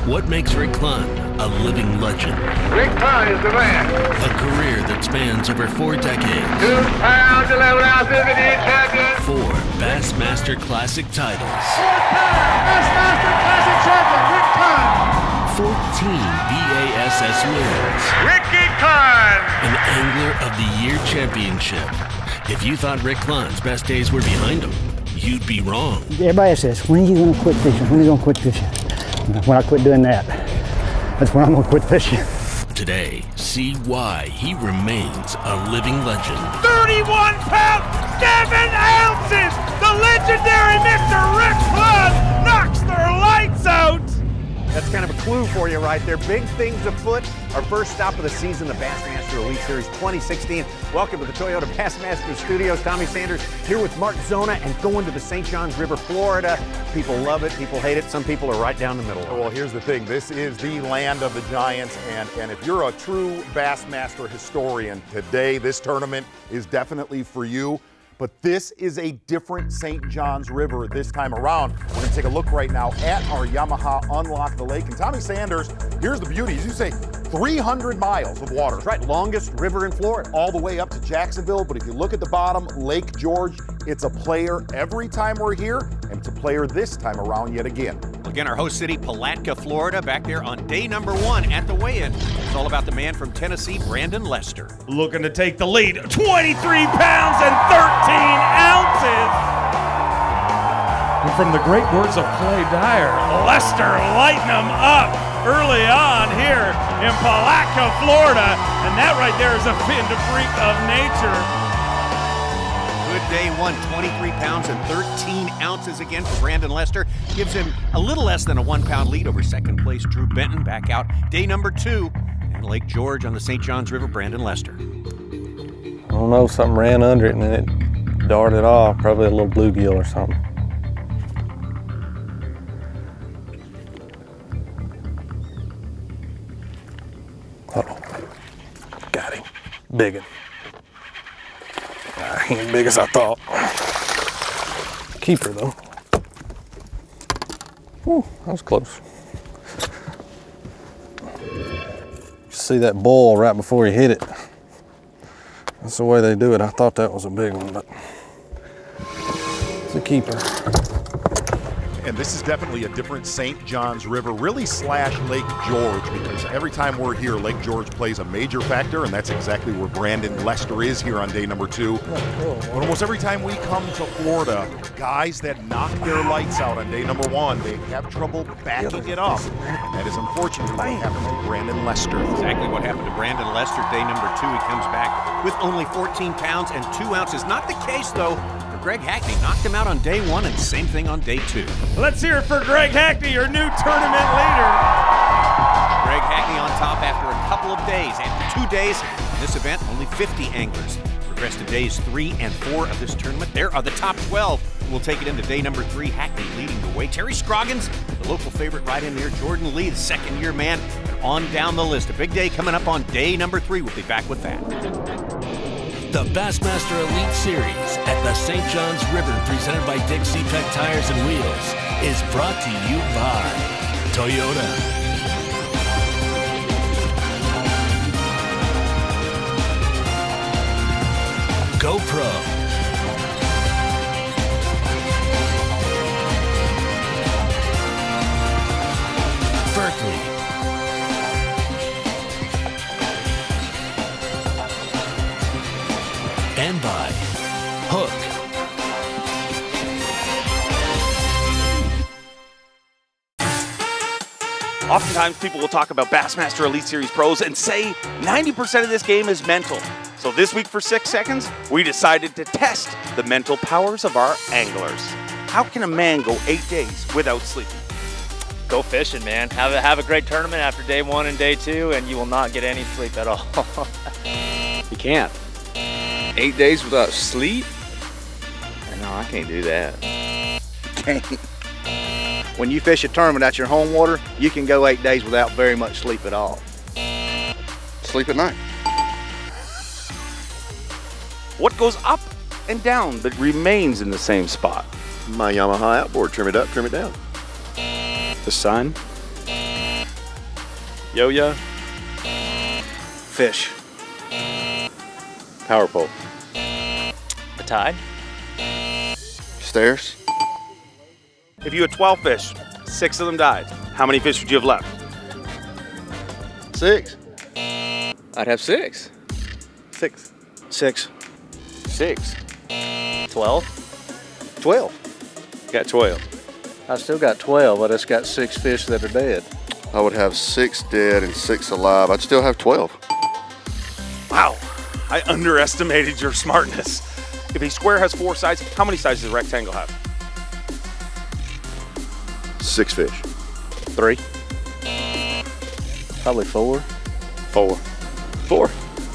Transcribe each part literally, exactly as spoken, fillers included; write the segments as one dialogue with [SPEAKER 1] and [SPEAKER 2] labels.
[SPEAKER 1] What makes Rick Clunn a living legend?
[SPEAKER 2] Rick Clunn is the man.
[SPEAKER 1] A career that spans over four decades.
[SPEAKER 2] Two pounds, eleven ounces, Indian champion.
[SPEAKER 1] Four Bassmaster Classic titles.
[SPEAKER 2] Four-time Bassmaster Classic champion, Rick Clunn.
[SPEAKER 1] fourteen B A S S wins.
[SPEAKER 2] Ricky Clunn.
[SPEAKER 1] An Angler of the Year championship. If you thought Rick Clunn's best days were behind him, you'd be wrong.
[SPEAKER 3] Everybody says, when are you going to quit fishing? When are you going to quit fishing? When I quit doing that, that's when I'm going to quit fishing.
[SPEAKER 1] Today, see why he remains a living legend.
[SPEAKER 2] thirty-one pounds, seven ounces. The legendary Mister Rick Clunn knocks their lights out.
[SPEAKER 4] That's kind of a clue for you right there. Big things afoot. Our first stop of the season, the Bassmaster Elite Series twenty sixteen. Welcome to the Toyota Bassmaster Studios. Tommy Sanders here with Mark Zona and going to the Saint Johns River, Florida. People love it, people hate it, some people are right down the middle.
[SPEAKER 5] Well, here's the thing. This is the land of the giants, and, and if you're a true Bassmaster historian, today this tournament is definitely for you. But this is a different Saint Johns River this time around. We're going to take a look right now at our Yamaha Unlock the Lake. And Tommy Sanders, here's the beauty. As you say, three hundred miles of water.
[SPEAKER 4] That's right, longest river in Florida.
[SPEAKER 5] All the way up to Jacksonville. But if you look at the bottom, Lake George, it's a player every time we're here, and it's a player this time around yet again.
[SPEAKER 6] Again, our host city, Palatka, Florida, back there on day number one at the weigh-in. It's all about the man from Tennessee, Brandon Lester.
[SPEAKER 7] Looking to take the lead, twenty-three pounds and thirteen ounces. And from the great words of Clay Dyer, Lester lighting them up early on here in Palatka, Florida. And that right there is a fin to freak of nature.
[SPEAKER 6] Good day one, twenty-three pounds and thirteen ounces again for Brandon Lester. Gives him a little less than a one pound lead over second place Drew Benton. Back out day number two and Lake George on the Saint Johns River, Brandon Lester.
[SPEAKER 8] I don't know, something ran under it and then it darted off, probably a little bluegill or something. Uh-oh, got him, big one. He ain't big as I thought. Keeper though. Whew, that was close. See that boil right before you hit it. That's the way they do it. I thought that was a big one, but it's a keeper.
[SPEAKER 5] And this is definitely a different Saint Johns River, really slash Lake George, because every time we're here, Lake George plays a major factor, and that's exactly where Brandon Lester is here on day number two. But almost every time we come to Florida, guys that knock their lights out on day number one, they have trouble backing it up. That is unfortunately what happened to Brandon Lester.
[SPEAKER 6] Exactly what happened to Brandon Lester. Day number two, he comes back with only fourteen pounds and two ounces. Not the case, though, for Greg Hackney. Knocked him out on day one, and same thing on day two.
[SPEAKER 7] Let's hear it for Greg Hackney, your new tournament leader.
[SPEAKER 6] Greg Hackney on top after a couple of days. After two days in this event, only fifty anglers progress to days three and four of this tournament. There are the top twelve. We'll take it into day number three. Hackney leading the way. Terry Scroggins, the local favorite right in there. Jordan Lee, the second-year man, on down the list. A big day coming up on day number three. We'll be back with that.
[SPEAKER 1] The Bassmaster Elite Series at the Saint Johns River, presented by Dixie Peck Tires and Wheels, is brought to you by Toyota. GoPro. Berkley. And by Hook.
[SPEAKER 9] Oftentimes people will talk about Bassmaster Elite Series pros and say ninety percent of this game is mental. So this week for six seconds, we decided to test the mental powers of our anglers. How can a man go eight days without sleeping?
[SPEAKER 10] Go fishing, man. Have a, have a great tournament after day one and day two, and you will not get any sleep at all.
[SPEAKER 11] You can't. Eight days without sleep? No, I can't do that.
[SPEAKER 12] Can't. When you fish a tournament at your home water, you can go eight days without very much sleep at all.
[SPEAKER 11] Sleep at night.
[SPEAKER 9] What goes up and down but remains in the same spot?
[SPEAKER 13] My Yamaha outboard. Trim it up, trim it down.
[SPEAKER 11] The sun. Yo-yo.
[SPEAKER 12] Fish.
[SPEAKER 11] Power pole.
[SPEAKER 10] A tide.
[SPEAKER 9] Stairs. If you had twelve fish, six of them died, how many fish would you have left?
[SPEAKER 12] Six.
[SPEAKER 11] I'd have six.
[SPEAKER 12] Six. Six.
[SPEAKER 11] Six.
[SPEAKER 10] Twelve.
[SPEAKER 12] Twelve.
[SPEAKER 11] Got twelve.
[SPEAKER 8] I still got twelve, but it's got six fish that are dead.
[SPEAKER 13] I would have six dead and six alive. I'd still have twelve.
[SPEAKER 9] Wow, I underestimated your smartness. If a square has four sides, how many sides does a rectangle have?
[SPEAKER 13] Six fish.
[SPEAKER 12] Three.
[SPEAKER 8] Probably four.
[SPEAKER 11] Four. Four.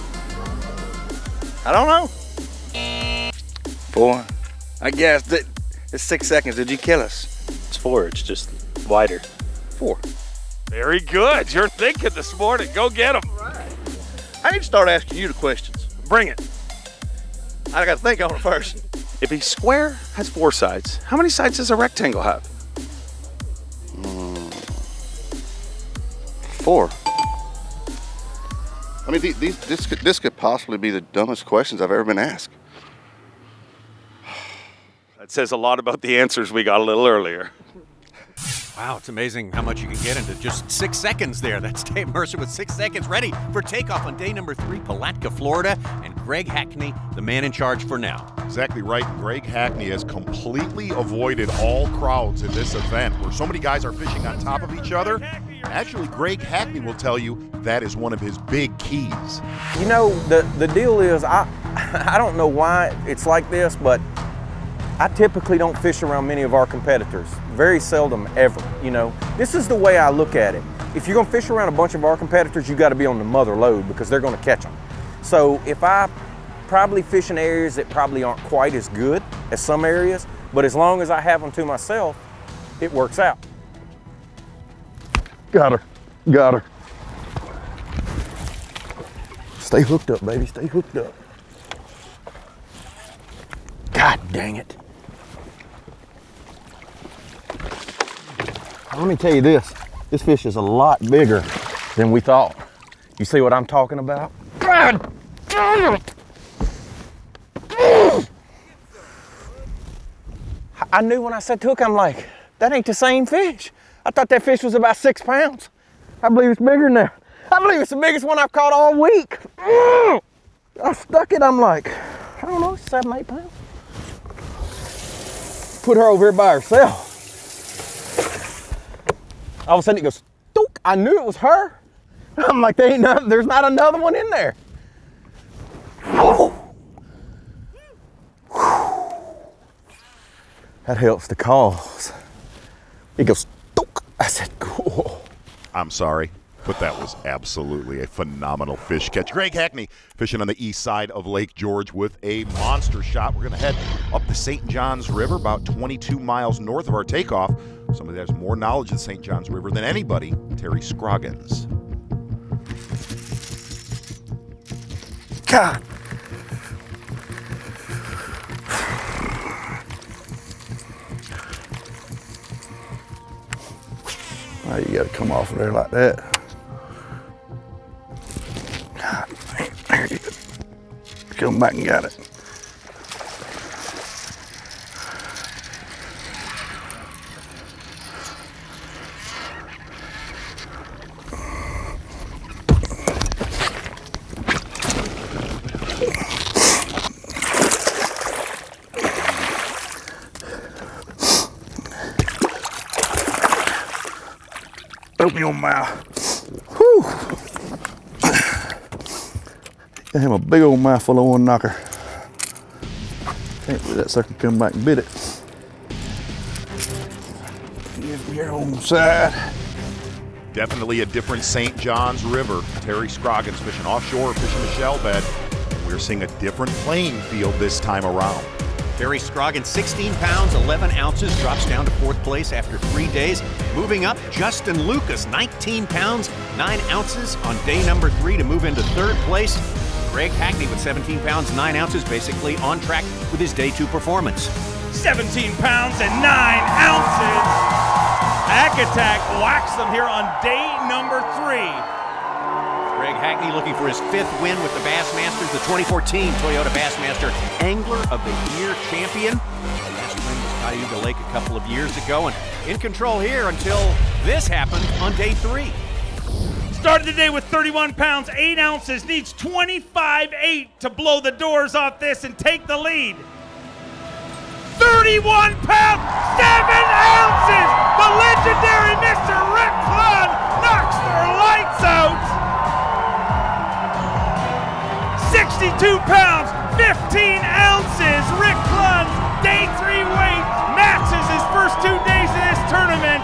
[SPEAKER 12] I don't know. Four. I guess that it's six seconds. Did you kill us?
[SPEAKER 11] It's four. It's just wider.
[SPEAKER 12] Four.
[SPEAKER 9] Very good. You're thinking this morning. Go get them.
[SPEAKER 12] I need to start asking you the questions.
[SPEAKER 9] Bring it.
[SPEAKER 12] I got to think on it first.
[SPEAKER 9] If a square has four sides, how many sides does a rectangle have?
[SPEAKER 13] Mm, four. I mean, these, this, could, this could possibly be the dumbest questions I've ever been asked.
[SPEAKER 9] That says a lot about the answers we got a little earlier.
[SPEAKER 6] Wow, it's amazing how much you can get into just six seconds there. That's Dave Mercer with six seconds ready for takeoff on day number three, Palatka, Florida, and Greg Hackney, the man in charge for now.
[SPEAKER 5] Exactly right. Greg Hackney has completely avoided all crowds in this event where so many guys are fishing on top of each other. Actually, Greg Hackney will tell you that is one of his big keys.
[SPEAKER 14] You know, the, the deal is, I, I don't know why it's like this, but I typically don't fish around many of our competitors. Very seldom ever, you know. This is the way I look at it. If you're gonna fish around a bunch of our competitors, you gotta be on the mother load because they're gonna catch them. So if I probably fish in areas that probably aren't quite as good as some areas, but as long as I have them to myself, it works out.
[SPEAKER 3] Got her, got her. Stay hooked up, baby, stay hooked up. God dang it. Let me tell you this, this fish is a lot bigger than we thought. You see what I'm talking about? God damn it! I knew when I said hook, I'm like, that ain't the same fish. I thought that fish was about six pounds. I believe it's bigger than that. I believe it's the biggest one I've caught all week. I stuck it, I'm like, I don't know, seven, eight pounds. Put her over here by herself. All of a sudden it goes, dook. I knew it was her. I'm like, there ain't not, there's not another one in there. That helps the cause. It goes, dook. I said, cool.
[SPEAKER 5] I'm sorry, but that was absolutely a phenomenal fish catch. Greg Hackney fishing on the east side of Lake George with a monster shot. We're going to head up the Saint Johns River, about twenty-two miles north of our takeoff. Somebody that has more knowledge of the Saint Johns River than anybody, Terry Scroggins.
[SPEAKER 3] God. Now you got to come off of there like that. God, there you go. Come back and got it. Open your mouth. Whew. I have a big old mouthful of one knocker. Can't believe that sucker come back and bit it. Give me your own side.
[SPEAKER 5] Definitely a different Saint Johns River. Terry Scroggins fishing offshore, fishing the shell bed. We're seeing a different playing field this time around.
[SPEAKER 6] Terry Scroggins, sixteen pounds, eleven ounces, drops down to fourth place after three days. Moving up, Justin Lucas, nineteen pounds, nine ounces on day number three to move into third place. Greg Hackney with seventeen pounds, nine ounces, basically on track with his day two performance.
[SPEAKER 2] seventeen pounds and nine ounces.
[SPEAKER 7] Hack Attack whacks them here on day number three.
[SPEAKER 6] Greg Hackney looking for his fifth win with the Bassmasters, the twenty fourteen Toyota Bassmaster Angler of the Year champion. Last win was Cayuga Lake a couple of years ago, and in control here until this happened on day three.
[SPEAKER 7] Started the day with thirty-one pounds, eight ounces, needs twenty-five eight to blow the doors off this and take the lead. thirty-one pounds, seven ounces! The legendary Mister Rick Clunn knocks their lights out! sixty-two pounds, fifteen ounces! Rick Clunn's day three weight matches his first two days of this tournament.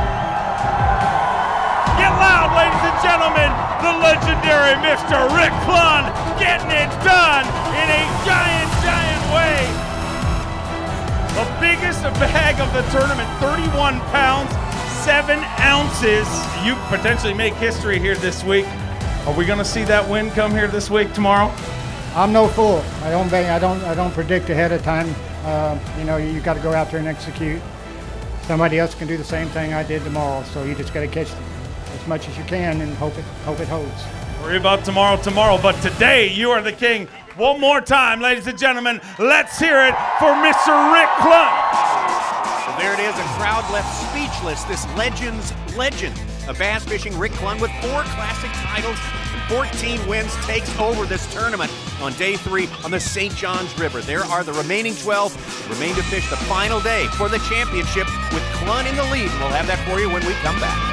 [SPEAKER 7] Get loud, ladies and gentlemen, the legendary Mister Rick Clunn getting it done in a giant, giant way. The biggest bag of the tournament, thirty-one pounds, seven ounces. You potentially make history here this week. Are we gonna see that win come here this week, tomorrow?
[SPEAKER 15] I'm no fool. I don't, I don't, I don't predict ahead of time. Uh, you know, you got to go out there and execute. Somebody else can do the same thing I did tomorrow, so you just got to catch them as much as you can and hope it, hope it holds.
[SPEAKER 7] Worry about tomorrow, tomorrow, but today you are the king. One more time, ladies and gentlemen, let's hear it for Mister Rick Clunn.
[SPEAKER 6] Well, there it is, a crowd left speechless. This legend's legend of bass fishing, Rick Clunn, with four classic titles and fourteen wins, takes over this tournament on day three on the Saint Johns River. There are the remaining twelve, remain to fish the final day for the championship with Clunn in the lead. We'll have that for you when we come back.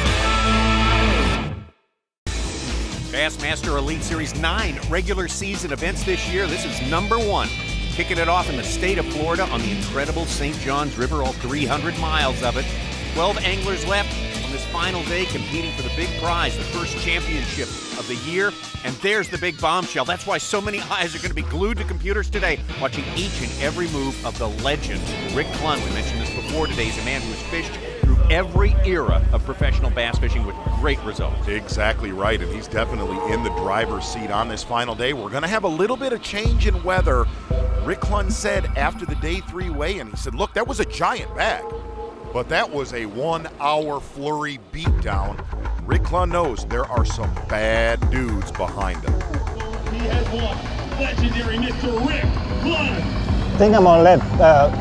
[SPEAKER 6] Bassmaster Elite Series, nine regular season events this year. This is number one. Kicking it off in the state of Florida on the incredible Saint Johns River, all three hundred miles of it. twelve anglers left on this final day competing for the big prize, the first championship of the year. And there's the big bombshell. That's why so many eyes are going to be glued to computers today, watching each and every move of the legend, Rick Clunn. We mentioned this before today. He's a man who has fished through every era of professional bass fishing with great results.
[SPEAKER 5] Exactly right, and he's definitely in the driver's seat on this final day. We're going to have a little bit of change in weather. Rick Clunn said after the day three weigh-in, he said, look, that was a giant bag, but that was a one-hour flurry beatdown. Rick Clunn knows there are some bad dudes behind him.
[SPEAKER 7] He has won legendary Mister Rick Clunn.
[SPEAKER 16] I think I'm going to let uh,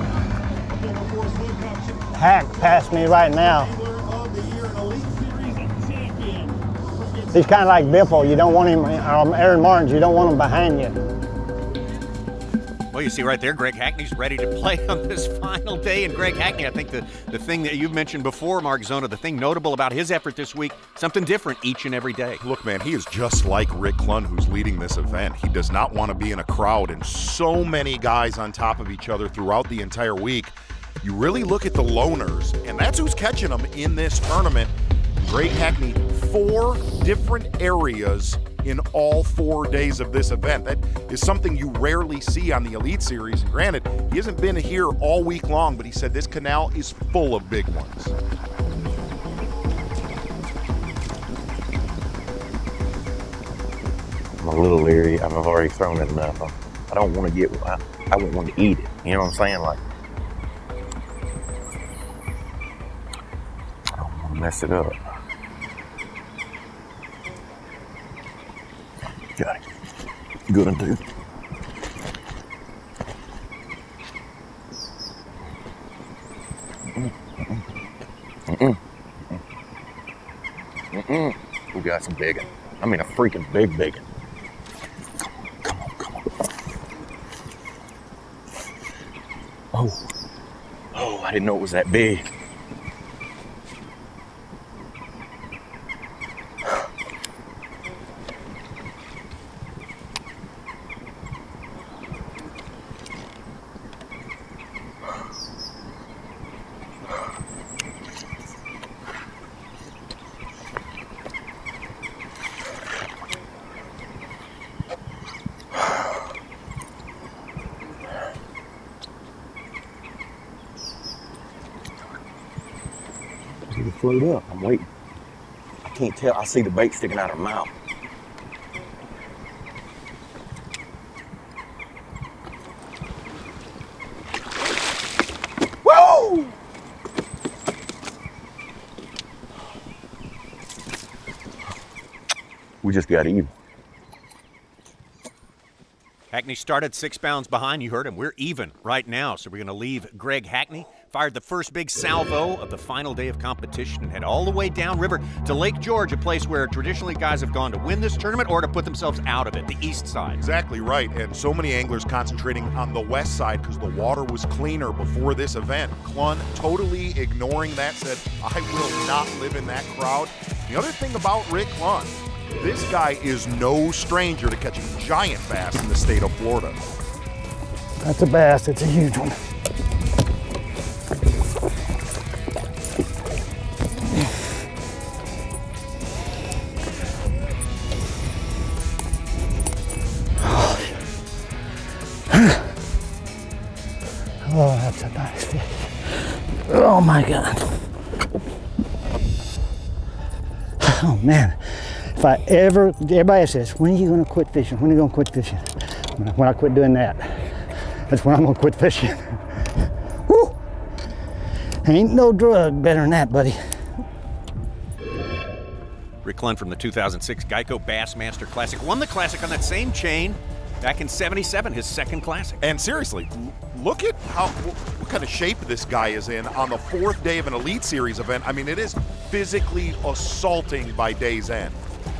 [SPEAKER 16] Hack pass me right now. He's kind of like Biffle. You don't want him, um, Aaron Martins, you don't want him behind you.
[SPEAKER 6] Well, you see right there, Greg Hackney's ready to play on this final day. And Greg Hackney, I think the, the thing that you've mentioned before, Mark Zona, the thing notable about his effort this week, something different each and every day.
[SPEAKER 5] Look, man, he is just like Rick Clunn, who's leading this event. He does not want to be in a crowd and so many guys on top of each other throughout the entire week. You really look at the loners, and that's who's catching them in this tournament. Greg Hackney, four different areas in all four days of this event. That is something you rarely see on the Elite Series. And granted, he hasn't been here all week long, but he said this canal is full of big ones.
[SPEAKER 17] I'm a little leery. I've already thrown it enough. I don't want to get, I, I won't want to eat it. You know what I'm saying? Like, I don't want to mess it up. Got it. Gonna do. Mm-mm. Mm-mm. Mm-mm. We got some big one. I mean a freaking big big one. Come on, come on, come on. Oh. Oh, I didn't know it was that big. Float up. I'm waiting. I can't tell. I see the bait sticking out of her mouth. Whoa! We just got even.
[SPEAKER 6] Hackney started six pounds behind. You heard him. We're even right now. So we're going to leave Greg Hackney. Fired the first big salvo of the final day of competition and head all the way downriver to Lake George, a place where traditionally guys have gone to win this tournament or to put themselves out of it, the east side.
[SPEAKER 5] Exactly right. And so many anglers concentrating on the west side because the water was cleaner before this event. Clunn, totally ignoring that, said, I will not live in that crowd. The other thing about Rick Clunn, this guy is no stranger to catching giant bass in the state of Florida.
[SPEAKER 16] That's a bass. It's a huge one. Oh, that's a nice fish. Oh my God. Oh man, if I ever, everybody says, when are you gonna quit fishing? When are you gonna quit fishing? When I, when I quit doing that, that's when I'm gonna quit fishing. Woo! Ain't no drug better than that, buddy.
[SPEAKER 6] Rick Clunn from the two thousand six Geico Bassmaster Classic won the Classic on that same chain back in seventy-seven, his second Classic.
[SPEAKER 5] And seriously, look at how what kind of shape this guy is in on the fourth day of an Elite Series event. I mean, it is physically assaulting by day's end.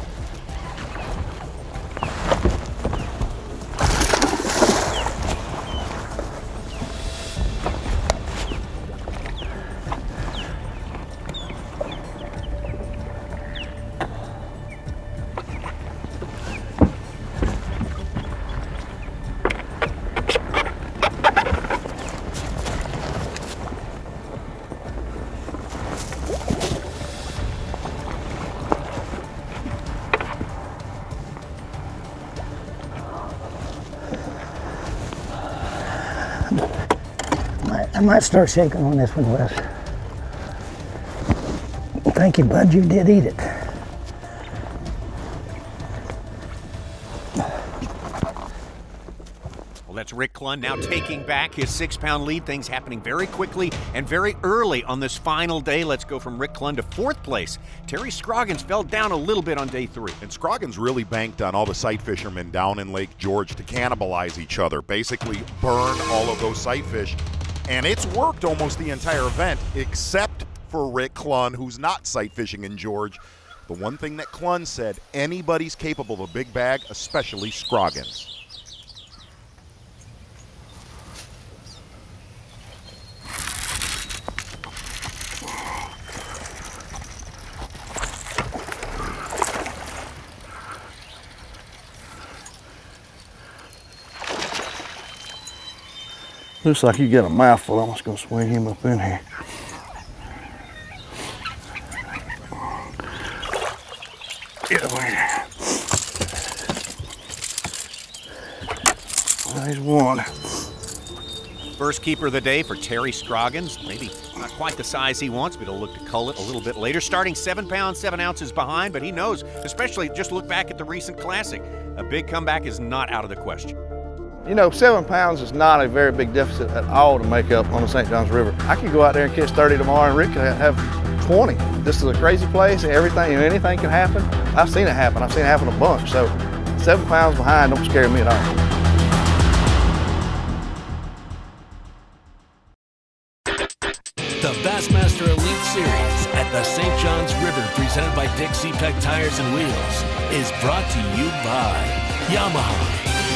[SPEAKER 16] I might start shaking on this one, Wes. Thank you, bud. You did eat it.
[SPEAKER 6] Well, that's Rick Clunn now taking back his six-pound lead. Things happening very quickly and very early on this final day. Let's go from Rick Clunn to fourth place. Terry Scroggins fell down a little bit on day three.
[SPEAKER 5] And Scroggins really banked on all the sight fishermen down in Lake George to cannibalize each other, basically burn all of those sight fish. And it's worked almost the entire event, except for Rick Clunn, who's not sight fishing in George. The one thing that Clunn said, anybody's capable of a big bag, especially Scroggins.
[SPEAKER 8] Looks like you got a mouthful. I'm just gonna swing him up in here. Get over here. There's one.
[SPEAKER 6] First keeper of the day for Terry Scroggins. Maybe not quite the size he wants, but he'll look to cull it a little bit later. Starting seven pounds, seven ounces behind, but he knows, especially just look back at the recent Classic, a big comeback is not out of the question.
[SPEAKER 12] You know, seven pounds is not a very big deficit at all to make up on the Saint Johns River. I could go out there and catch thirty tomorrow and Rick could have twenty. This is a crazy place and everything, and anything can happen. I've seen it happen. I've seen it happen a bunch. So seven pounds behind don't scare me at all.
[SPEAKER 1] The Bassmaster Elite Series at the Saint Johns River, presented by Dixie Peck Tires and Wheels, is brought to you by Yamaha.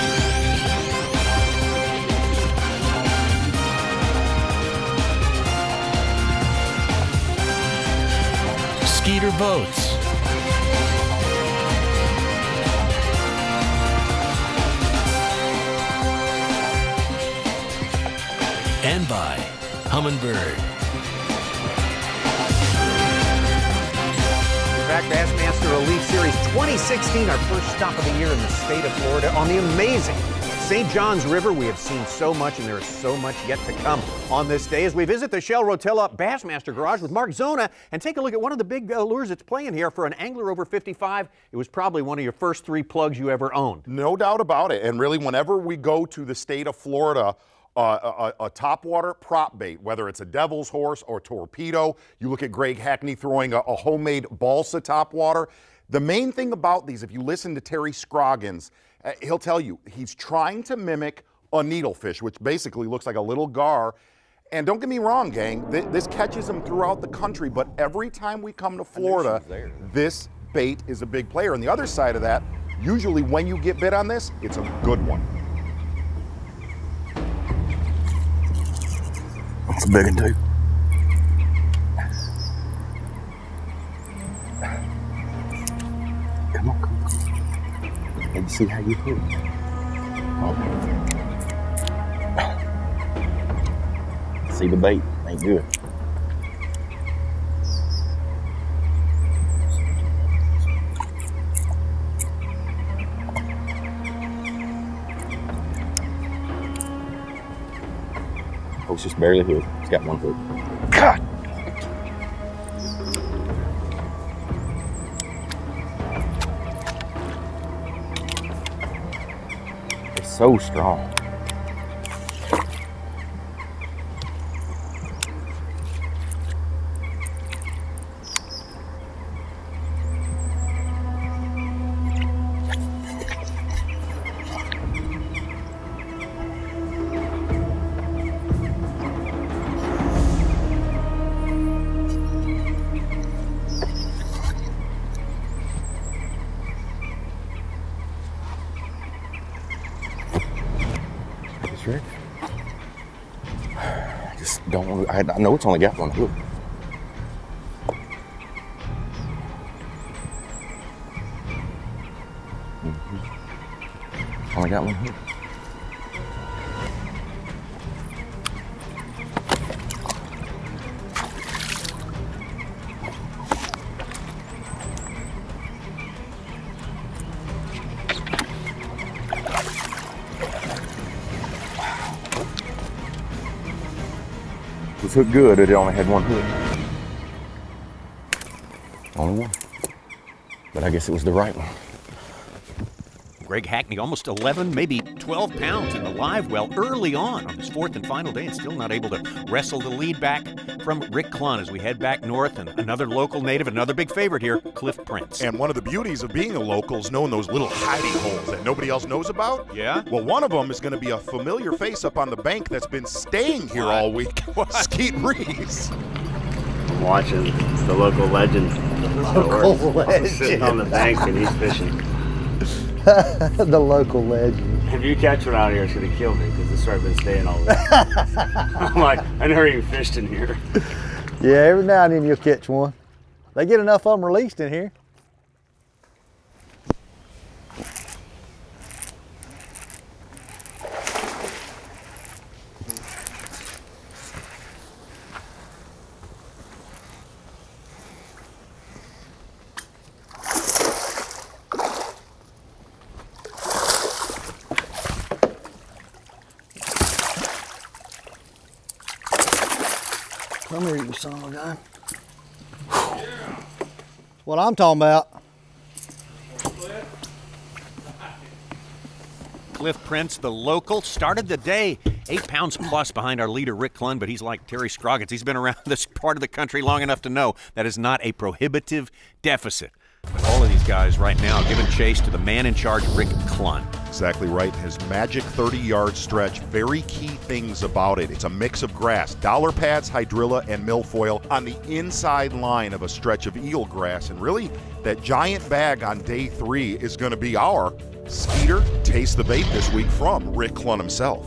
[SPEAKER 1] Skeeter Boats. And by Humminbird.
[SPEAKER 4] We're back, Bassmaster Elite Series twenty sixteen, our first stop of the year in the state of Florida on the amazing Saint Johns River. We have seen so much, and there is so much yet to come on this day as we visit the Shell Rotella Bassmaster Garage with Mark Zona and take a look at one of the big uh, lures that's playing here. For an angler over fifty-five, it was probably one of your first three plugs you ever owned.
[SPEAKER 5] No doubt about it. And really, whenever we go to the state of Florida, Uh, a, a topwater prop bait, whether it's a devil's horse or torpedo, you look at Greg Hackney throwing a, a homemade balsa topwater. The main thing about these, if you listen to Terry Scroggins, uh, he'll tell you he's trying to mimic a needlefish, which basically looks like a little gar. And don't get me wrong, gang, th this catches them throughout the country, but every time we come to Florida, this bait is a big player. And the other side of that, usually when you get bit on this, it's a good one.
[SPEAKER 17] That's a big one too. Come on, come on, come on. Let's see how you put it. Oh. See the bait, ain't good. Oh, it's just barely hooked. It's got one hook. God! It's so strong. Right. I just don't want to, I, I know it's only got one hook. Mm-hmm. Only got one hook. It was hooked good, it only had one hook. Only one. But I guess it was the right one.
[SPEAKER 6] Greg Hackney, almost eleven, maybe twelve pounds in the live well early on on his fourth and final day, and still not able to wrestle the lead back from Rick Clunn as we head back north. And another local native, another big favorite here, Cliff Prince.
[SPEAKER 5] And one of the beauties of being a local is knowing those little hiding holes that nobody else knows about.
[SPEAKER 6] Yeah?
[SPEAKER 5] Well, one of them is going to be a familiar face up on the bank that's been staying here what? all week. What? Skeet Reese.
[SPEAKER 18] I'm watching the local legend.
[SPEAKER 16] Local legend.
[SPEAKER 18] Sitting on the bank and he's fishing.
[SPEAKER 16] The local legend.
[SPEAKER 18] If you catch one out here, it's gonna kill me because this right been staying all week. I'm like, I never even fished in here.
[SPEAKER 16] Yeah, every now and then you'll catch one. They get enough of them released in here. Come here, you son of a gun. What I'm talking about.
[SPEAKER 6] Cliff Prince, the local, started the day eight pounds plus behind our leader, Rick Clunn, but he's like Terry Scroggins. He's been around this part of the country long enough to know that is not a prohibitive deficit. All of these guys right now giving chase to the man in charge, Rick Clunn.
[SPEAKER 5] Exactly right. His magic thirty yard stretch, very key things about it. It's a mix of grass, dollar pads, hydrilla, and milfoil on the inside line of a stretch of eelgrass. And really, that giant bag on day three is going to be our Skeeter Taste the Bait this week from Rick Clunn himself.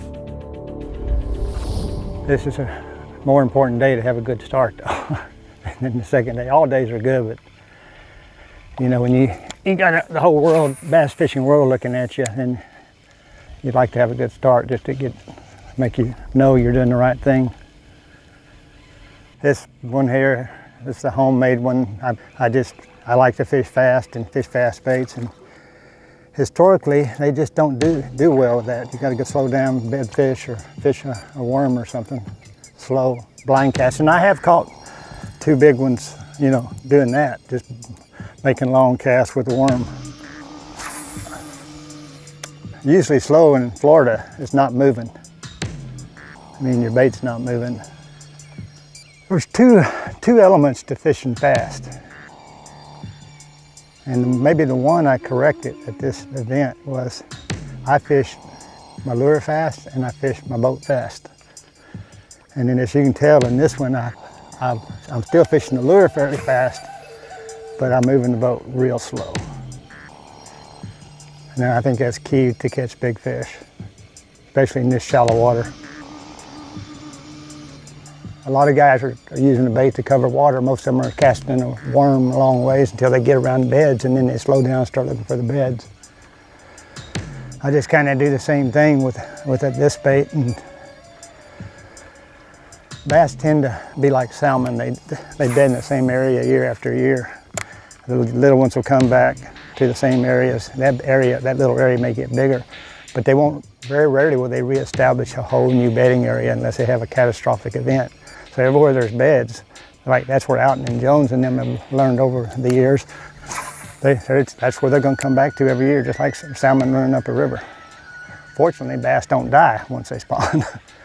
[SPEAKER 15] This is a more important day to have a good start than the second day. All days are good, but you know, when you, you got the whole world, bass fishing world looking at you, and you'd like to have a good start just to get, make you know you're doing the right thing. This one here, this is a homemade one. I, I just, I like to fish fast and fish fast baits, and historically, they just don't do, do well with that. You gotta go slow down, bed fish, or fish a, a worm or something, slow, blind cast. And I have caught two big ones, you know, doing that, just making long casts with a worm. Usually slow in Florida, it's not moving. I mean, your bait's not moving. There's two, two elements to fishing fast.
[SPEAKER 16] And maybe the one I corrected at this event was I fished my lure fast and I fished my boat fast. And then as you can tell in this one, I, I, I'm still fishing the lure fairly fast, but I'm moving the boat real slow. And I think that's key to catch big fish, especially in this shallow water. A lot of guys are, are using the bait to cover water. Most of them are casting a worm a long ways until they get around the beds, and then they slow down and start looking for the beds. I just kind of do the same thing with, with this bait. And bass tend to be like salmon. They, they bed in the same area year after year. The little ones will come back to the same areas. That area, that little area may get bigger, but they won't, very rarely will they reestablish a whole new bedding area unless they have a catastrophic event. So everywhere there's beds, like that's where Alton and Jones and them have learned over the years, they, that's where they're gonna come back to every year, just like salmon running up a river. Fortunately, bass don't die once they spawn.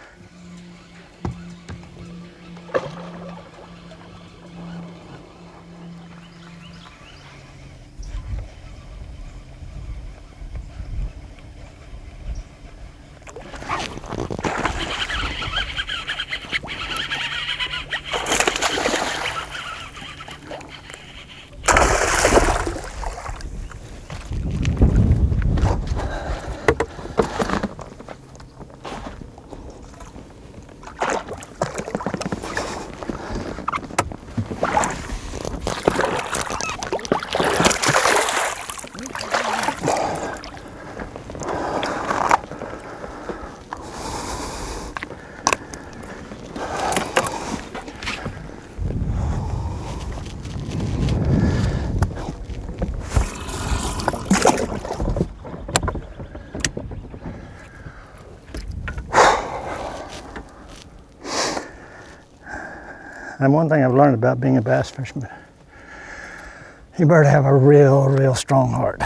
[SPEAKER 16] And one thing I've learned about being a bass fisherman, you better have a real, real strong heart.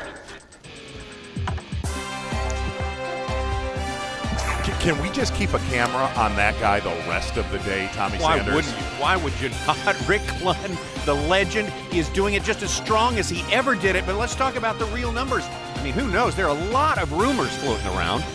[SPEAKER 5] Can we just keep a camera on that guy the rest of the day, Tommy
[SPEAKER 6] Why
[SPEAKER 5] Sanders?
[SPEAKER 6] wouldn't you? Why would you not? Rick Clunn, the legend, he is doing it just as strong as he ever did it. But let's talk about the real numbers. I mean, who knows? There are a lot of rumors floating around.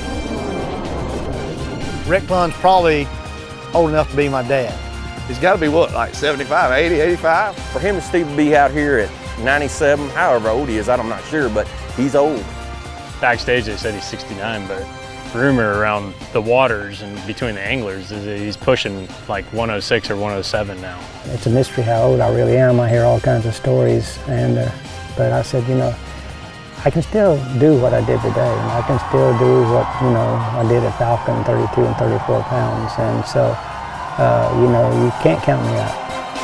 [SPEAKER 12] Rick Clunn's probably old enough to be my dad. He's got to be what, like seventy-five, eighty, eighty-five?
[SPEAKER 14] For him and Steve to be out here at ninety-seven, however old he is, I'm not sure, but he's old.
[SPEAKER 19] Backstage they said he's sixty-nine, but rumor around the waters and between the anglers is that he's pushing like one oh six or one oh seven now.
[SPEAKER 16] It's a mystery how old I really am. I hear all kinds of stories, and uh, but I said, you know, I can still do what I did today, and I can still do what, you know, I did at Falcon, thirty-two and thirty-four pounds, and so, uh, you know, you can't count me out.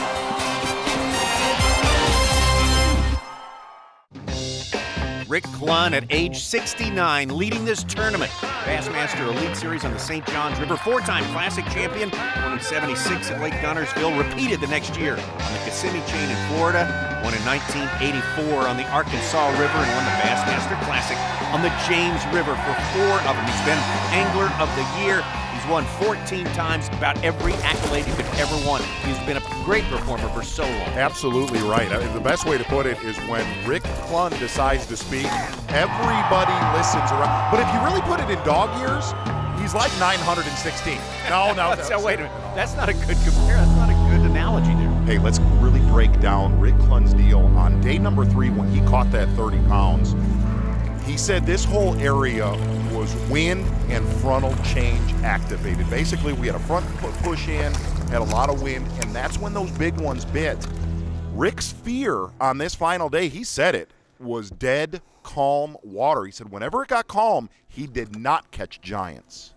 [SPEAKER 6] Rick Clunn at age sixty-nine, leading this tournament. Bassmaster Elite Series on the Saint Johns River, four-time Classic champion, won in seventy-six at Lake Guntersville, repeated the next year on the Kissimmee Chain in Florida, won in nineteen eighty-four on the Arkansas River, and won the Bassmaster Classic on the James River for four of them. He's been Angler of the Year. He's won fourteen times, about every accolade you could ever want. He's been a great performer for so long.
[SPEAKER 5] Absolutely right. I mean, the best way to put it is when Rick Clunn decides to speak, everybody listens around. But if you really put it in dog years, he's like nine hundred sixteen. No, no.
[SPEAKER 6] So wait a minute. That's not a good compare. That's not a good analogy there.
[SPEAKER 5] Hey, let's really break down Rick Clunn's deal. On day number three, when he caught that thirty pounds, he said this whole area was wind and frontal change activated. Basically, we had a front foot push in, had a lot of wind, and that's when those big ones bit. Rick's fear on this final day, he said it, was dead, calm water. He said whenever it got calm, he did not catch giants.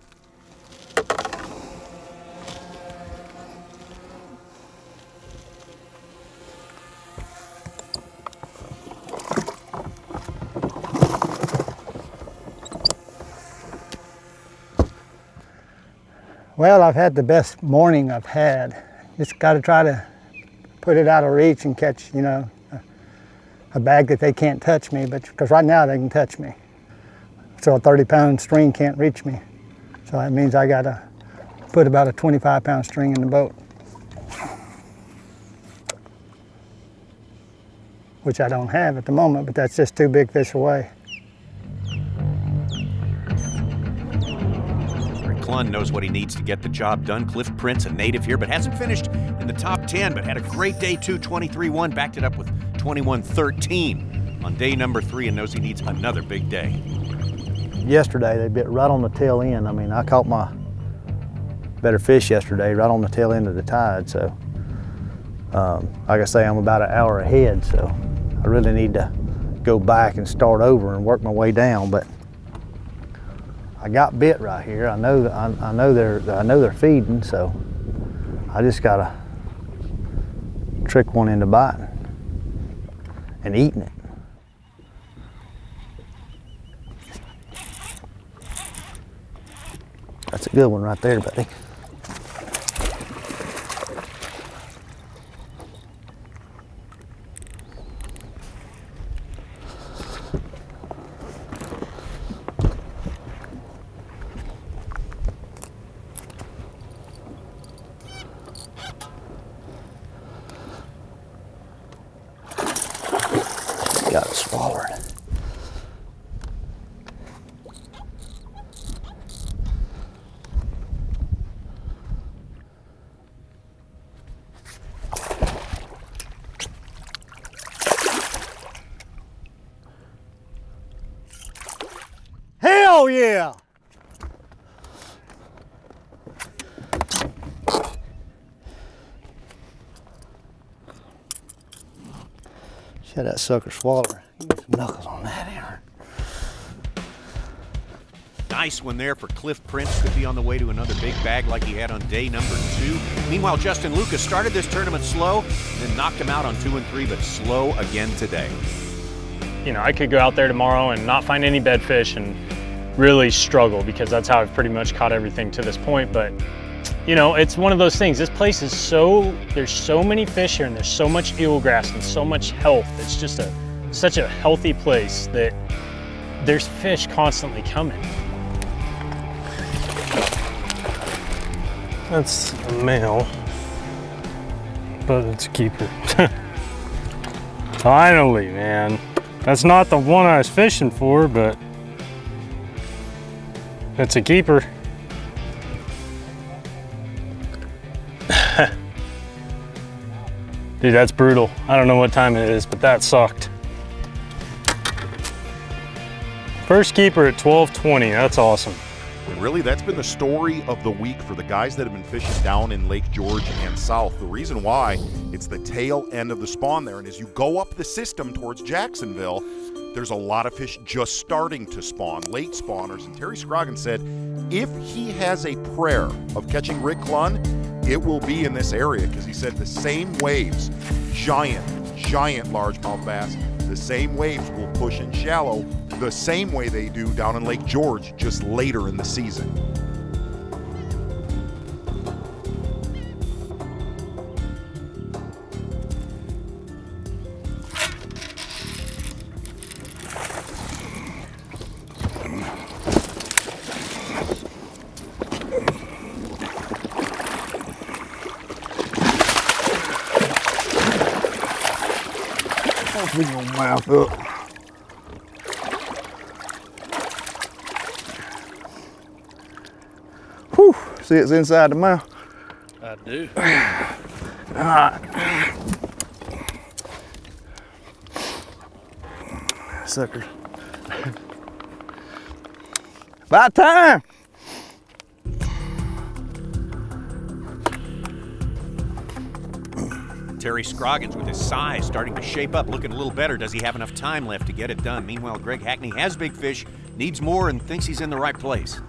[SPEAKER 16] Well, I've had the best morning I've had. Just got to try to put it out of reach and catch, you know, a, a bag that they can't touch me, but because right now they can touch me. So a thirty pound string can't reach me. So that means I got to put about a twenty-five pound string in the boat. which I don't have at the moment, but that's just two big fish away.
[SPEAKER 6] Rick Clunn knows what he needs to get the job done. Cliff Prince, a native here, but hasn't finished in the top ten, but had a great day too, twenty-three one, backed it up with twenty-one thirteen on day number three, and knows he needs another big day.
[SPEAKER 20] Yesterday, they bit right on the tail end. I mean, I caught my better fish yesterday right on the tail end of the tide, so um, like I say, I'm about an hour ahead, so I really need to go back and start over and work my way down, but I got bit right here. I know I, I know they're I know they're feeding, so I just gotta trick one into biting and eating it. That's a good one right there, buddy. Got it swallowed.
[SPEAKER 16] Hell yeah!
[SPEAKER 20] See how that sucker swallowed her. Get some knuckles on that here.
[SPEAKER 6] Nice one there for Cliff Prince. Could be on the way to another big bag like he had on day number two. Meanwhile, Justin Lucas started this tournament slow, then knocked him out on two and three, but slow again today.
[SPEAKER 19] You know, I could go out there tomorrow and not find any bedfish and really struggle, because that's how I've pretty much caught everything to this point. But you know, it's one of those things. This place is so, there's so many fish here, and there's so much eelgrass and so much health. It's just a such a healthy place that there's fish constantly coming.
[SPEAKER 8] That's a male, but it's a keeper.
[SPEAKER 19] Finally, man. That's not the one I was fishing for, but it's a keeper. Dude, that's brutal. I don't know what time it is, but that sucked. First keeper at twelve twenty, that's awesome.
[SPEAKER 5] And really, that's been the story of the week for the guys that have been fishing down in Lake George and south. The reason why, it's the tail end of the spawn there, and as you go up the system towards Jacksonville, there's a lot of fish just starting to spawn, late spawners. And Terry Scroggins said if he has a prayer of catching Rick Clunn, it will be in this area, because he said the same waves, giant, giant largemouth bass, the same waves will push in shallow the same way they do down in Lake George, just later in the season.
[SPEAKER 12] We gonna mouth up. Whew, see it's inside the mouth?
[SPEAKER 8] I do.
[SPEAKER 12] All right. Sucker. About time.
[SPEAKER 6] Terry Scroggins with his size starting to shape up, looking a little better. Does he have enough time left to get it done? Meanwhile, Greg Hackney has big fish, needs more, and thinks he's in the right place.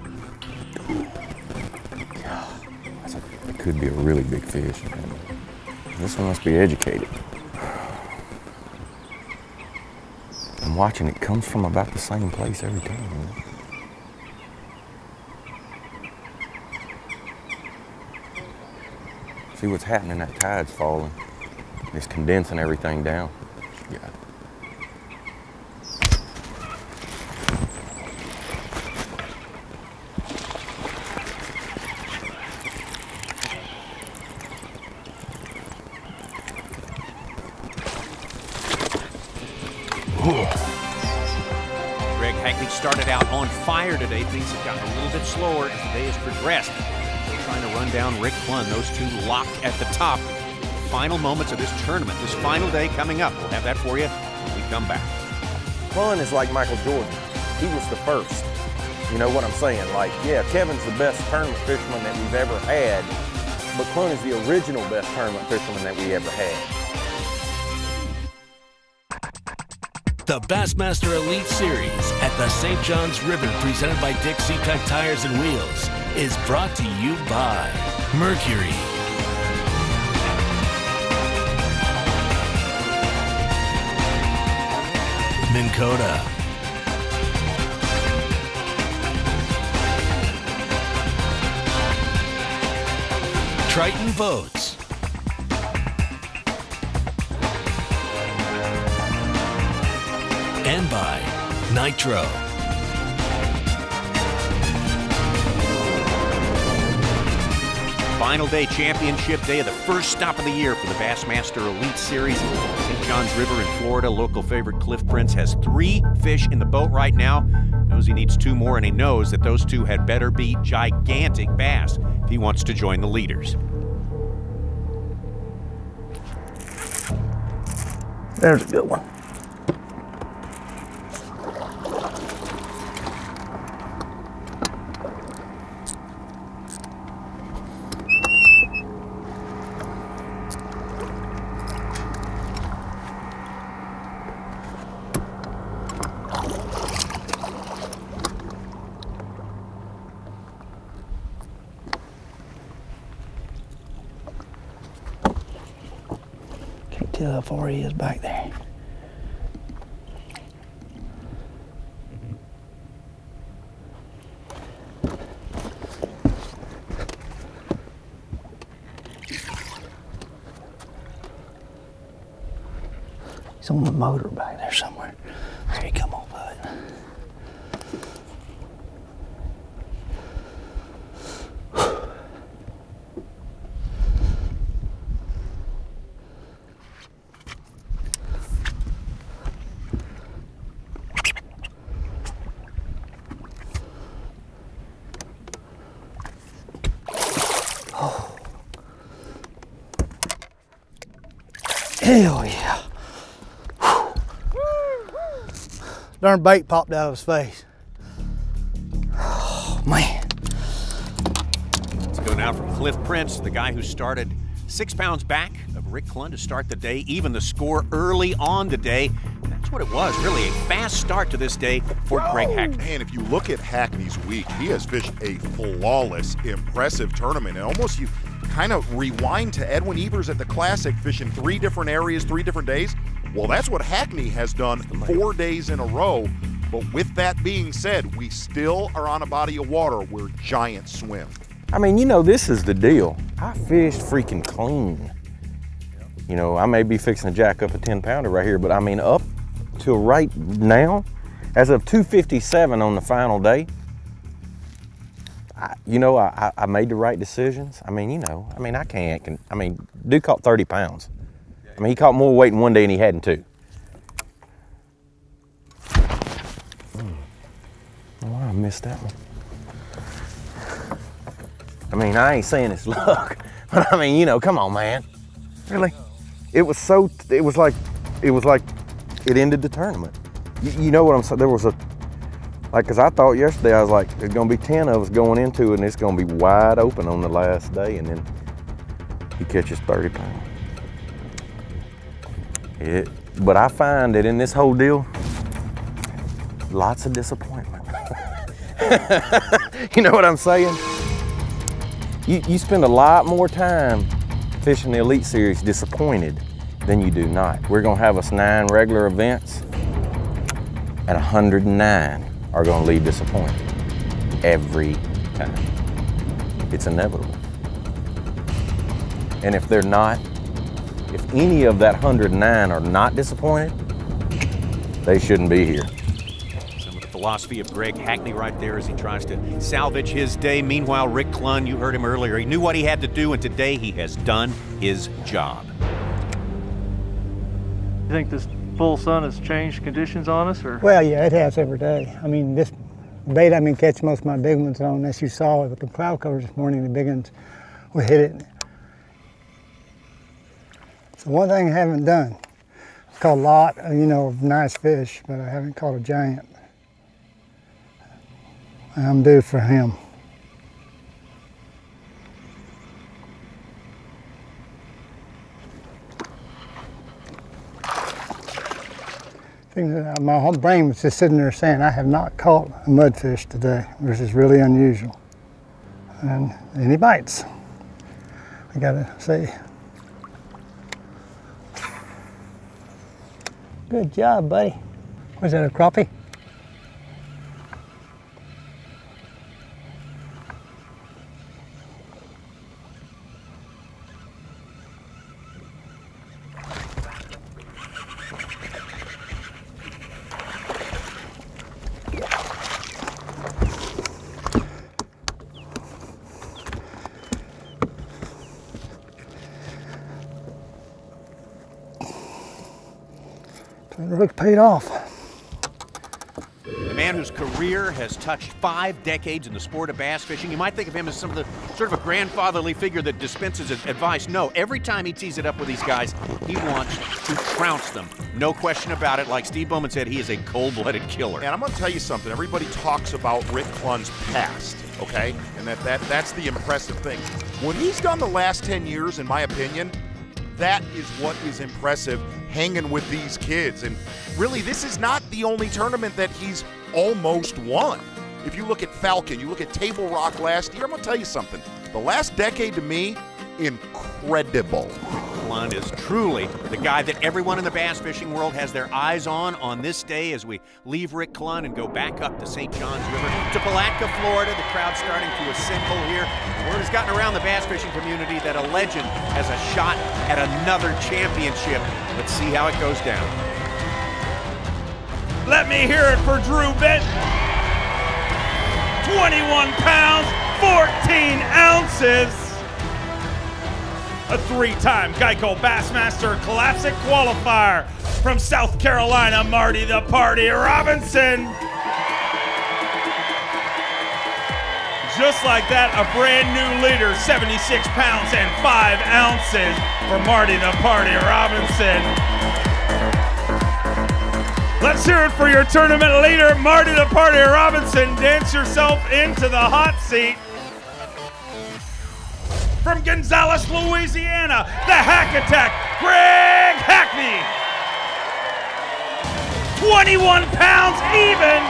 [SPEAKER 17] It could be a really big fish. This one must be educated. I'm watching it comes from about the same place every time. You know? See what's happening, that tide's falling. It's condensing everything down. Yeah.
[SPEAKER 6] Greg Hackney started out on fire today. Things have gotten a little bit slower as the day has progressed. Still trying to run down Rick Clunn. Those two locked at the top. Final moments of this tournament, this final day coming up. We'll have that for you when we come back.
[SPEAKER 14] Clunn is like Michael Jordan. He was the first. You know what I'm saying? Like, yeah, Kevin's the best tournament fisherman that we've ever had, but Clunn is the original best tournament fisherman that we ever had.
[SPEAKER 1] The Bassmaster Elite Series at the Saint Johns River, presented by Dixie Peck Tires and Wheels, is brought to you by Mercury, Minn Kota, Triton Boats, and by Nitro.
[SPEAKER 6] Final day, championship day of the first stop of the year for the Bassmaster Elite Series. Saint Johns River in Florida, local favorite Cliff Prince has three fish in the boat right now. Knows he needs two more, and he knows that those two had better be gigantic bass if he wants to join the leaders.
[SPEAKER 20] There's a good one. How far he is back there. He's on the motor back there somewhere. There he come off of it. Hell yeah. Darn bait popped out of his face. Oh, man.
[SPEAKER 6] Let's go now from Cliff Prince, the guy who started six pounds back of Rick Clunn to start the day. Even the score early on today. That's what it was, really a fast start to this day for Whoa. Greg Hackney.
[SPEAKER 5] And if you look at Hackney's week, he has fished a flawless, impressive tournament. And almost you kind of rewind to Edwin Evers at the Classic, fishing three different areas, three different days. Well, that's what Hackney has done four days in a row. But with that being said, we still are on a body of water where giants swim.
[SPEAKER 14] I mean, you know, this is the deal. I fished freaking clean. You know, I may be fixing to jack up a ten pounder right here, but I mean, up till right now, as of two fifty-seven on the final day, I, you know, I, I made the right decisions. I mean, you know, I mean, I can't, can, I mean, dude caught thirty pounds. I mean, he caught more weight in one day than he had in two. Mm. Oh, I missed that one. I mean, I ain't saying it's luck, but I mean, you know, come on, man. Really? It was so, it was like, it was like, it ended the tournament. You, you know what I'm saying? There was a, like, cause I thought yesterday, I was like, there's gonna be ten of us going into it and it's gonna be wide open on the last day, and then he catches thirty pounds. It, but I find that in this whole deal, lots of disappointment. You know what I'm saying? You, you spend a lot more time fishing the Elite Series disappointed than you do not. We're gonna have us nine regular events, and one hundred nine are gonna leave disappointed every time. It's inevitable. And if they're not, if any of that one hundred nine are not disappointed, they shouldn't be here.
[SPEAKER 6] Some of the philosophy of Greg Hackney right there as he tries to salvage his day. Meanwhile, Rick Clunn, you heard him earlier, he knew what he had to do, and today he has done his job.
[SPEAKER 21] think this full sun has changed conditions on us, or?
[SPEAKER 15] Well, yeah, it has every day. I mean, this bait I've been catching most of my big ones on, as you saw with the cloud cover this morning, the big ones, we hit it. So one thing I haven't done, I've caught a lot, you know, of nice fish, but I haven't caught a giant. I'm due for him. My whole brain was just sitting there saying, I have not caught a mudfish today, which is really unusual. And, and he bites. I gotta say. Good job, buddy. Was that a crappie? The hook paid off.
[SPEAKER 6] The man whose career has touched five decades in the sport of bass fishing. You might think of him as some of the sort of a grandfatherly figure that dispenses advice. No, every time he tees it up with these guys, he wants to trounce them. No question about it. Like Steve Bowman said, he is a cold-blooded killer.
[SPEAKER 5] And I'm going to tell you something. Everybody talks about Rick Clunn's past, okay? And that, that that's the impressive thing. What he's done the last ten years, in my opinion, that is what is impressive, hanging with these kids. And really, this is not the only tournament that he's almost won. If you look at Falcon, you look at Table Rock last year, I'm going to tell you something. The last decade to me, incredible.
[SPEAKER 6] Clunn is truly the guy that everyone in the bass fishing world has their eyes on on this day as we leave Rick Clunn and go back up the Saint Johns River to Palatka, Florida. The crowd's starting to assemble here. Word has gotten around the bass fishing community that a legend has a shot at another championship. Let's see how it goes down.
[SPEAKER 2] Let me hear it for Drew Benton. twenty-one pounds, fourteen ounces. A three-time Geico Bassmaster Classic qualifier from South Carolina, Marty the Party Robinson. Just like that, a brand new leader, seventy-six pounds and five ounces for Marty the Party Robinson. Let's hear it for your tournament leader, Marty the Party Robinson. Dance yourself into the hot seat. From Gonzales, Louisiana, the Hack Attack, Greg Hackney. twenty-one pounds even.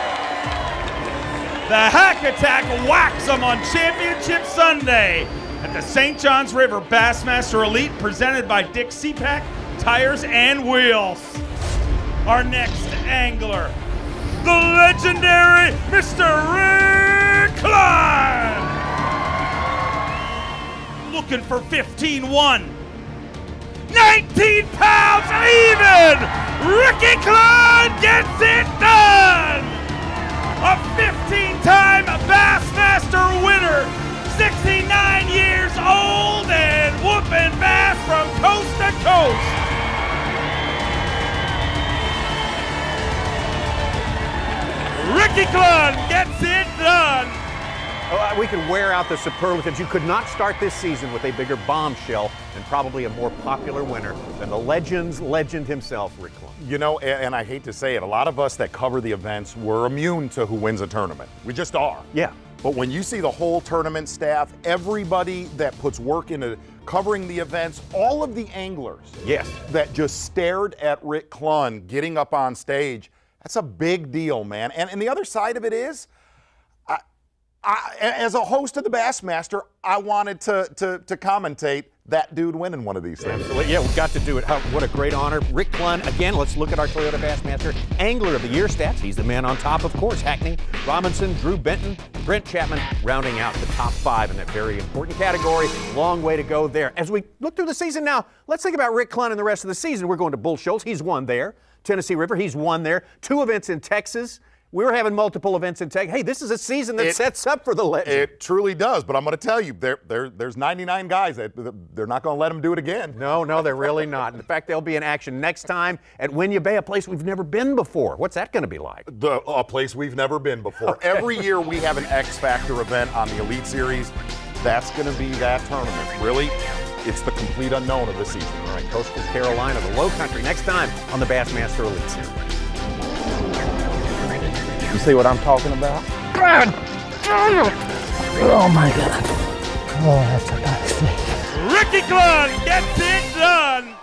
[SPEAKER 2] The Hack Attack whacks them on Championship Sunday at the Saint Johns River Bassmaster Elite, presented by Dixie Pack Tires and Wheels. Our next angler, the legendary Mister Rick Clunn. Looking for fifteen one. nineteen pounds even! Ricky Clunn gets it done! A fifteen-time Bassmaster winner, sixty-nine years old and whooping bass from coast to coast. Ricky Clunn gets it done!
[SPEAKER 4] Oh, we could wear out the superlatives. You could not start this season with a bigger bombshell and probably a more popular winner than the legend's legend himself, Rick Clunn.
[SPEAKER 5] You know, and, and I hate to say it, a lot of us that cover the events, we're immune to who wins a tournament. We just are.
[SPEAKER 4] Yeah.
[SPEAKER 5] But when you see the whole tournament staff, everybody that puts work into covering the events, all of the anglers
[SPEAKER 4] yes.
[SPEAKER 5] that just stared at Rick Clunn getting up on stage, that's a big deal, man. And, and the other side of it is, I, I, as a host of the Bassmaster, I wanted to, to, to commentate that dude winning one of these things.
[SPEAKER 4] Absolutely. Yeah, we've got to do it. How, what a great honor. Rick Clunn, again, let's look at our Toyota Bassmaster Angler of the Year stats. He's the man on top, of course. Hackney, Robinson, Drew Benton, Brent Chapman rounding out the top five in that very important category. Long way to go there. As we look through the season now, let's think about Rick Clunn and the rest of the season. We're going to Bull Shoals. He's won there. Tennessee River, he's won there. Two events in Texas. We're having multiple events in Texas. Hey, this is a season that
[SPEAKER 5] It-
[SPEAKER 4] sets up for the legend.
[SPEAKER 5] It truly does, but I'm going to tell you, there, there, there's ninety-nine guys that they're not going to let them do it again.
[SPEAKER 4] No, no, they're really not. In fact, they'll be in action next time at Winyah Bay, a place we've never been before. What's that going to be like?
[SPEAKER 5] The, a place we've never been before.
[SPEAKER 4] Okay.
[SPEAKER 5] Every year we have an X Factor event on the Elite Series. That's going to be that tournament. Really, it's the complete unknown of the season.
[SPEAKER 4] All right, Coastal Carolina, the Low Country, next time on the Bassmaster Elite Series.
[SPEAKER 14] You see what I'm talking about?
[SPEAKER 16] God! Oh my God. Oh, that's a nice fish.
[SPEAKER 2] Ricky Clunn gets it done.